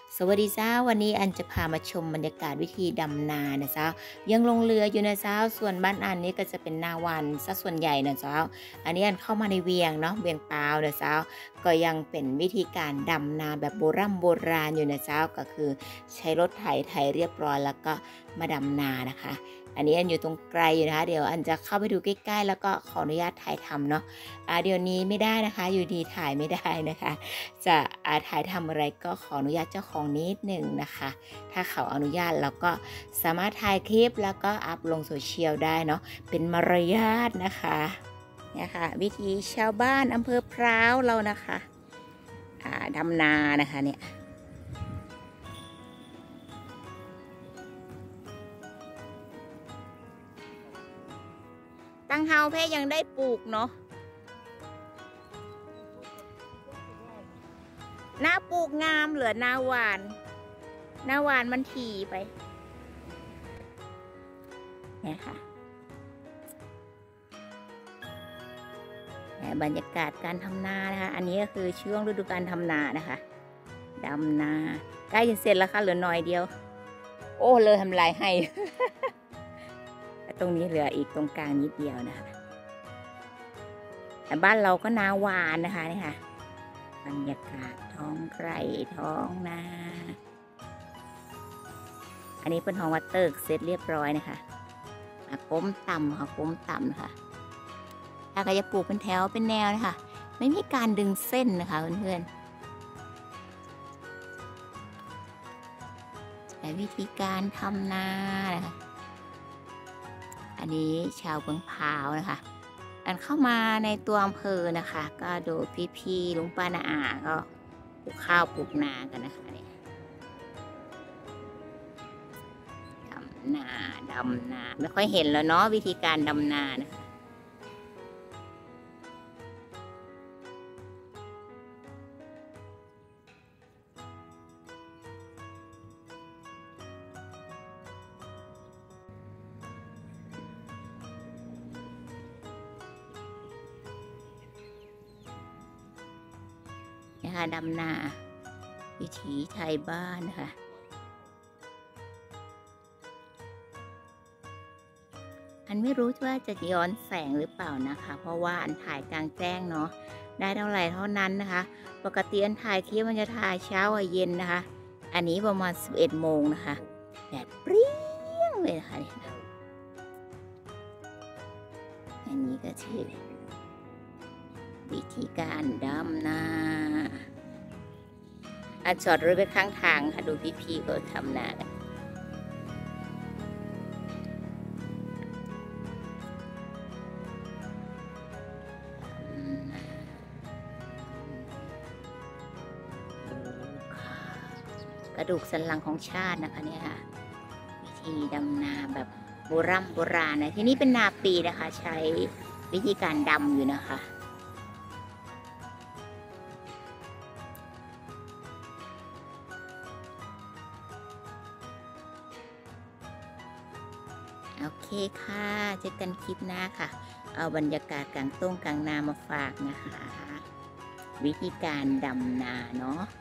สวัสดีเจ้าวันนี้อันจะพามาชมบรรยากาศวิธีดำนานะเจ้ายังลงเรืออยู่นะเจ้าส่วนบ้านอันนี้ก็จะเป็นนาวันซะส่วนใหญ่นะเจ้าอันนี้อันเข้ามาในเวียงเนาะเวียงปาวนะเจ้าก็ยังเป็นวิธีการดำนาแบบโบราณอยู่นะเจ้าก็คือใช้รถไถเรียบร้อยแล้วก็มาดำนานะคะอันนี้อันอยู่ตรงไกลอยู่นะคะเดี๋ยวอันจะเข้าไปดูใกล้ๆแล้วก็ขออนุญาตถ่ายทำเนาะเดี๋ยวนี้ไม่ได้นะคะอยู่ดีถ่ายไม่ได้นะคะจะถ่ายทำอะไรก็ขออนุญาตเจ้าของนิดหนึ่งนะคะถ้าเขาอนุญาตเราก็สามารถถ่ายคลิปแล้วก็อัพลงโซเชียลได้เนาะเป็นมารยาทนะคะเนี่ยค่ะวิธีชาวบ้านอำเภอพร้าวเรานะคะดำนานะคะเนี่ยตั้งเฮาแพ่ยังได้ปลูกเนาะหน้าปลูกงามเหลือหน้าหวานมันถี่ไปเนี่ยค่ะบรรยากาศการทำนานะคะอันนี้ก็คือช่วงฤดูการทำนานะคะดำนาใกล้จะเสร็จแล้วค่ะเหลือหน่อยเดียวโอ้เลยทำลายให้ ตรงนี้เหลืออีกตรงกลางนิดเดียวนะคะแต่บ้านเราก็นาหวานนะคะนี่ค่ะบรรยากาศท้องไร่ท้องนาอันนี้เป็นห้องวัดเติกเสร็จเรียบร้อยนะคะก้มต่ำค่ะก้มต่ำนะคะถ้าก็จะปลูกเป็นแถวเป็นแนวนะคะไม่มีการดึงเส้นนะคะเพื่อนๆแต่วิธีการทำนานะคะอันนี้ชาวเมืองพาวนะคะอันเข้ามาในตัวอำเภอนะคะก็ดูพี่ๆลุงป้าน้าอาก็ปลูกข้าวปลูกนากันนะคะเนี่ยดำนาไม่ค่อยเห็นแล้วเนาะวิธีการดำนานะคะดำนาวิถีไทยบ้านนะคะอันไม่รู้ว่าจะย้อนแสงหรือเปล่านะคะเพราะว่าอันถ่ายกลางแจ้งเนาะได้เท่าไหร่เท่านั้นนะคะปกติอันถ่ายคลิปมันจะถ่ายเช้ากับเย็นนะคะอันนี้ประมาณ11 โมงนะคะแดดเปรี้ยงเลยนะคะอันนี้ก็คือวิธีการดำนาอันจอดรถไปข้างทางค่ะดูพี่ๆก็ทำนากันกระดูกสันหลังของชาตินะคะเนี่ยค่ะวิธีดำนาแบบโบราณนะที่นี่เป็นนาปีนะคะใช้วิธีการดำอยู่นะคะโอเคค่ะเจอกันคลิปหน้าค่ะเอาบรรยากาศกลางต้งกลางนามาฝากนะคะวิธีการดำนาเนาะ